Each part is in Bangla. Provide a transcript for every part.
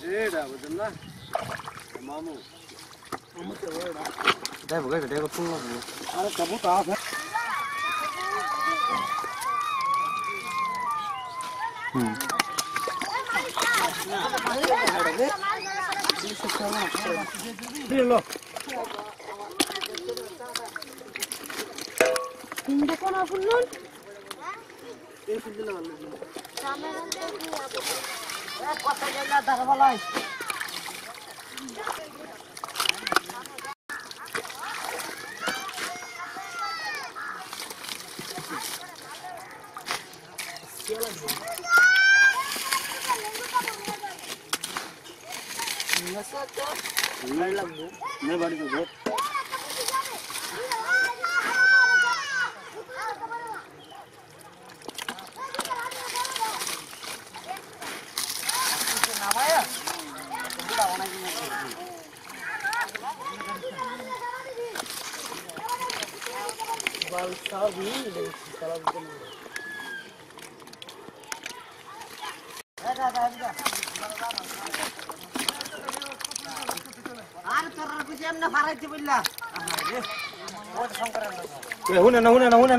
রেডা বুঝছেন না মামু মামু তো রেডা দেখো গাইস দেখো ফুল না আরে কবু তো আছে দিলো তিনটা কোন ফুলন এই ফুল দিলে ভালো সামনে কত জায়গা দাঁড়াবালাই मैं बाड़ी तो बहुत Huna na.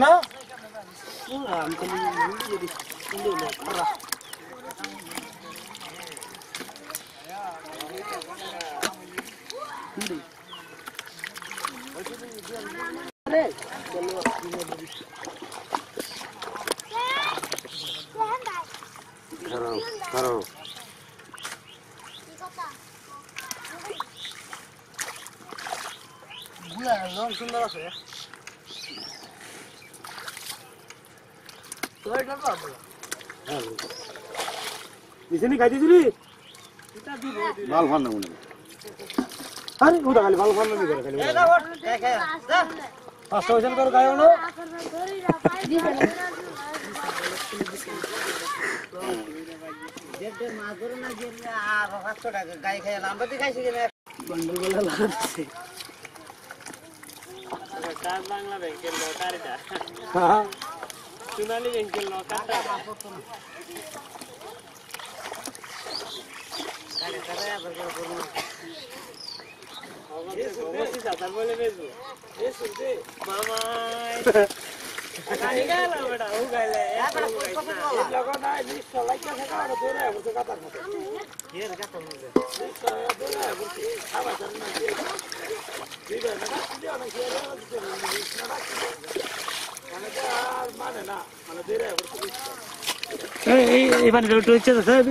करो सुंदर আছে इसने खाई थी बाल फान ना अरे उधर खाली बाल फान नहीं करे खाली पास वजन कर गाय हो যেতে মাগুর না গেলে আর 500 টাকা গাই খাই লাম্বাতি খাইছি কিনা बंडल वाला लागाছে কাজ বাংলা ব্যাংকের লটার এটা हां সোনালী ব্যাংকের লটারটা গাড়ি করে আবার করব অবশ্যই সাতার বলে বেজো এ শুনতে মামাই কানি গালা বেটা ও গাইলে लगो ना लिस्ट लाइक से का दे रहे हो का ता এর কত হবে लिस्ट दे रहे हो आवा करना दे दे ना दे ना के ना মানে আর মানে না মানে দে रहे हो এই মানে রোড হচ্ছে তো স্যার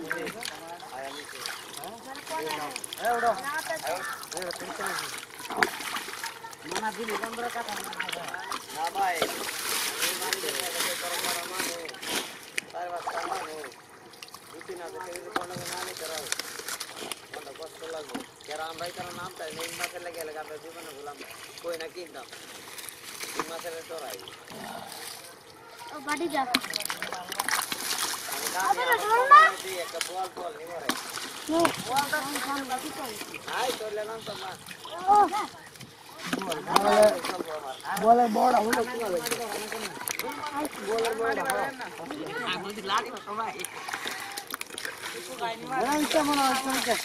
মানা দিলি 15 টাকা না ভাই এই মাল দিয়ে করম মানো তার বাচ্চা মানো দুই না দেখে কোন না নে করাও কোন কষ্ট লাগবে যারা আমরা এর নামটা নেই মাসে লাগে আমরা জীবনে ভুলাম কই না কিনতাম এই মাসের তোরাই ও বাড়ি যা একটা বল নিমরে বলটা ফোন বাকি কই আই তোলে নাম তো মা বলে বড় হলো কি হবে বলার বড় আমি দি লাগ তো ভাই এই কেমন আছে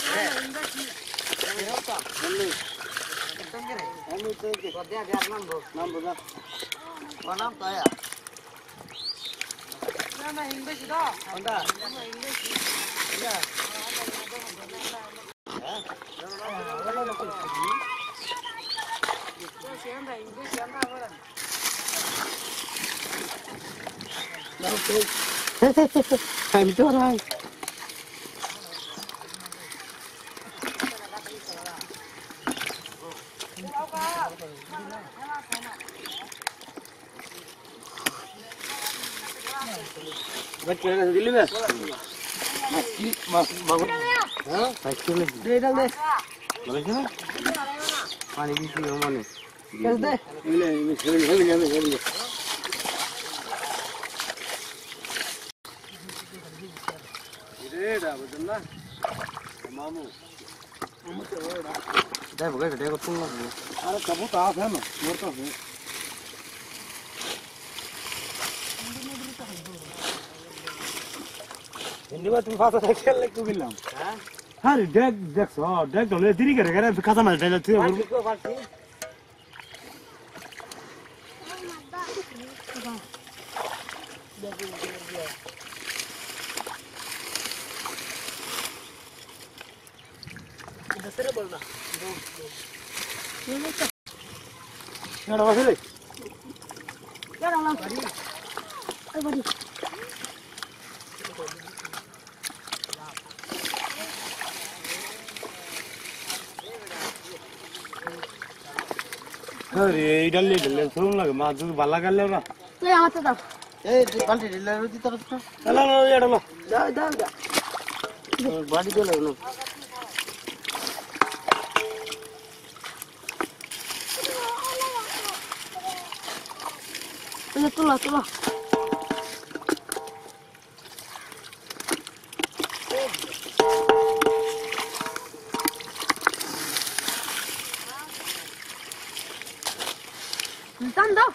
আমি তো যে কদিয়া গার নাম বল নাম তো আয়া না ইংলিশ দাও কোনটা ইংলিশ আমি তো রাই बच्चे ने दिल्ली में हां एक्चुअली दे डाल दे बोले क्या पानी भी पियो माने कर दे ले रेडा बुझन ना मामू हम तो रेडा देखो गाइस देखो फुल ना अरे कबू तो आप है ना मोर तो है হিন্দি বা তুমি ফাঁসা খেলে একটু গেলাম হ্যাঁ হ্যাঁ দেখ দেখছো দেখ ধরলে দেরি করে গেলে কাঁচা মাছ ডাইলে তুই পারছি তো পারছি এটা বসে আরে এই ডালে ডালে শুনুন লাগে মাছ যদি ভালো লাগালে না তুই আমার তো দাও এই বালতি ঢিলা রুটি তোর তো হ্যালো এটা লো দাও দাও দাও বাড়ি দিয়ে লাগলো তুই তুলো তুলো টান দাও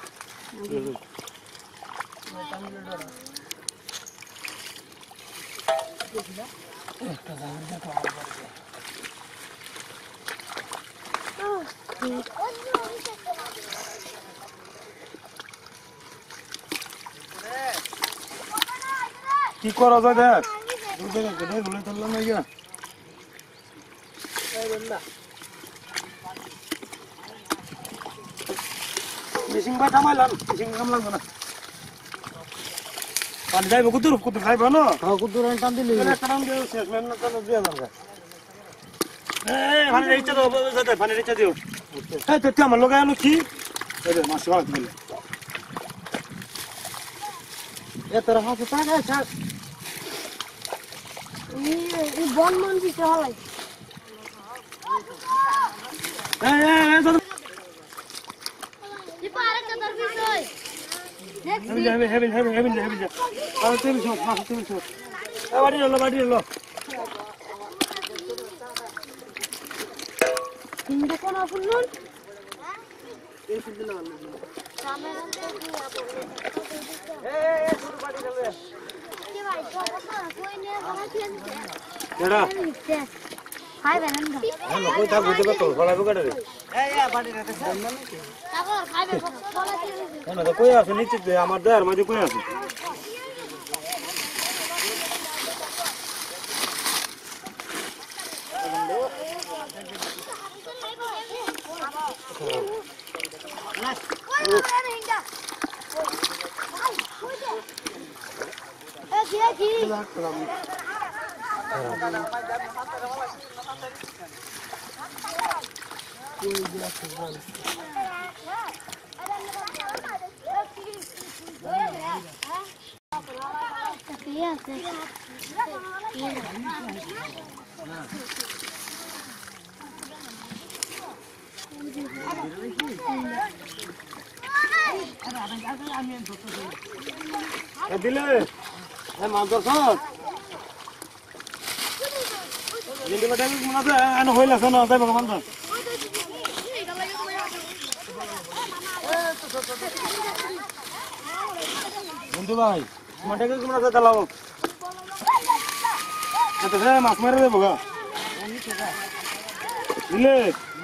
কি করা যায় দেখ দুধে গেলে ধুলে ধরলাম না ইয়া মিশিং বা কামাইলাম মিশিং কামলাম না পানি যাইব কুতুর কুতুর খাইব না খাও কুদুর টান দিলি একটা টান দিও শেষ মেন না তো দিয়া যাবে পানি ইচ্ছা দাও যাতে পানি ইচ্ছা দিও এই তো আমার লগা আলো কি এই মাছ ভালো দিলে এ তোর হাতে টাকা ছাড় এই বন মন দিতে হলাই এই দিপা আরেকটা দরকার কই হেভি আর তুমি শোন মাছ তুমি শোন বাড়ি এলো তিনটা কোন আপুন এই সিদ্ধ লাগলো এডা খাই বেন না হ্যালো কই থাক বুঝতে পারতো ফলাইব কাটে রে এই বাড়ি রেখে তারপর খাইবে বলা কেন তো কই আছে নিচে আমার দেয়ার মাঝে কই আছে দিলে মাছ ধরছ দিলে বেটা মনে আছে এনে হইল আছে না যাইব মান ধর বন্ধু ভাই মাঠে মনে আছে চালাও এত মাছ মারে দেবো গা দিলে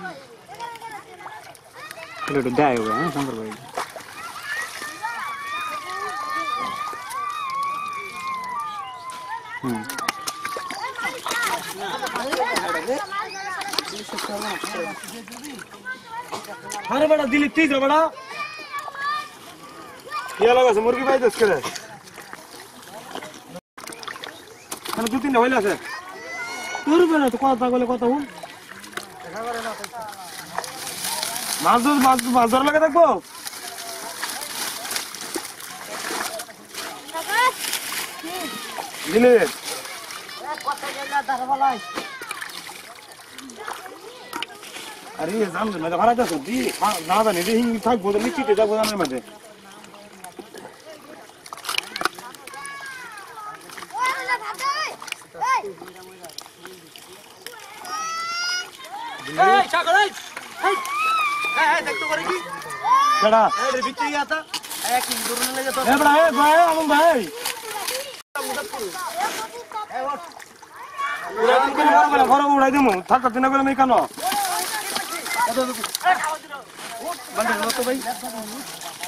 একটু দেয় হ্যাঁ শঙ্কর ভাই अरे बड़ा दिलीप ठीक है बड़ा ये लगा से मुर्गी भाई दस करे मैंने दो तीन होइला से তোর বেলা তো কথা বলে কথা হুন মাছ ধর লাগে থাকবো দিলে अरे ये जान मैं तो भाड़ा जा सकती ना था नहीं हिंग था बोल नीचे ते जा बोल ना मत এই ছাগল এই দেখ তো করে কি केड़ा এই ভিতরে গিয়া তা এক দূর না লাগে তো ए बड़ा ए भाई हम भाई ঘরে উড়াই দিমু থাকা দিন করে আমি কেন ভাই